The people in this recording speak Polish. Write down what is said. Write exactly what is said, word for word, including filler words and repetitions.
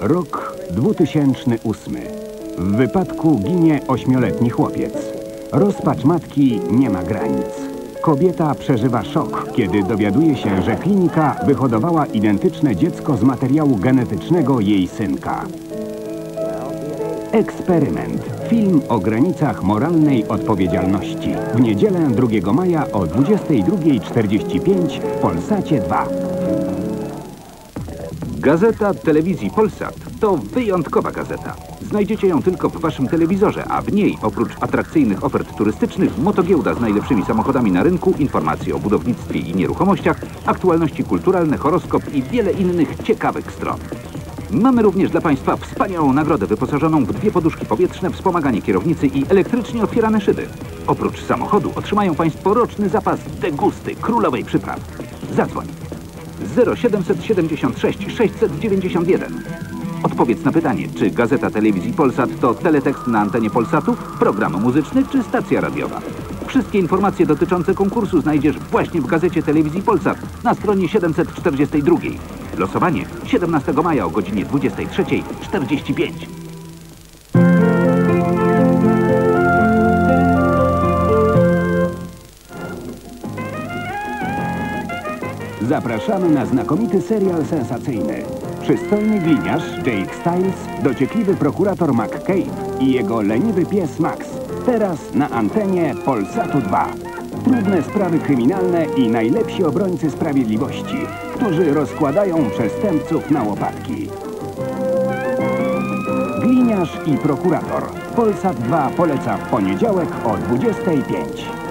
Rok dwutysięczny ósmy. W wypadku ginie ośmioletni chłopiec. Rozpacz matki nie ma granic. Kobieta przeżywa szok, kiedy dowiaduje się, że klinika wyhodowała identyczne dziecko z materiału genetycznego jej synka. Eksperyment. Film o granicach moralnej odpowiedzialności. W niedzielę drugiego maja o dwudziestej drugiej czterdzieści pięć w Polsacie dwa. Gazeta telewizji Polsat to wyjątkowa gazeta. Znajdziecie ją tylko w waszym telewizorze, a w niej oprócz atrakcyjnych ofert turystycznych, motogiełda z najlepszymi samochodami na rynku, informacje o budownictwie i nieruchomościach, aktualności kulturalne, horoskop i wiele innych ciekawych stron. Mamy również dla państwa wspaniałą nagrodę wyposażoną w dwie poduszki powietrzne, wspomaganie kierownicy i elektrycznie otwierane szyby. Oprócz samochodu otrzymają państwo roczny zapas degusty królowej przypraw. Zadzwoń. zero siedemset siedemdziesiąt sześć sześćset dziewięćdziesiąt jeden. Odpowiedz na pytanie, czy gazeta telewizji Polsat to teletekst na antenie Polsatu, program muzyczny czy stacja radiowa. Wszystkie informacje dotyczące konkursu znajdziesz właśnie w gazecie telewizji Polsat na stronie siedemset czterdzieści dwa. Losowanie siedemnastego maja o godzinie dwudziestej trzeciej czterdzieści pięć. Zapraszamy na znakomity serial sensacyjny. Przystojny gliniarz Jake Styles, dociekliwy prokurator McCabe i jego leniwy pies Max. Teraz na antenie Polsatu dwa. Trudne sprawy kryminalne i najlepsi obrońcy sprawiedliwości, którzy rozkładają przestępców na łopatki. Gliniarz i prokurator. Polsat dwa poleca w poniedziałek o dwudziestej pięć.